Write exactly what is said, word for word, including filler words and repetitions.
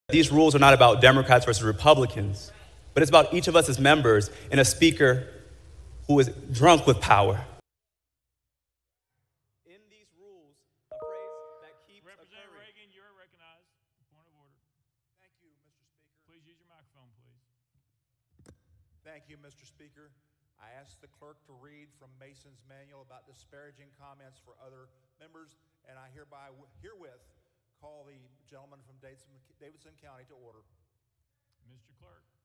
These rules are not about Democrats versus Republicans, but it's about each of us as members and a speaker who is drunk with power. In these rules, a phrase that keeps Representative occurring. Reagan, you're recognized. Point of order. Thank you, Mister Speaker. Please use your microphone, please. Thank you, Mister Speaker. I asked the clerk to read from Mason's manual about disparaging comments for other members, and I hereby herewith call the gentleman from Davidson, Davidson County to order. Mister Clerk.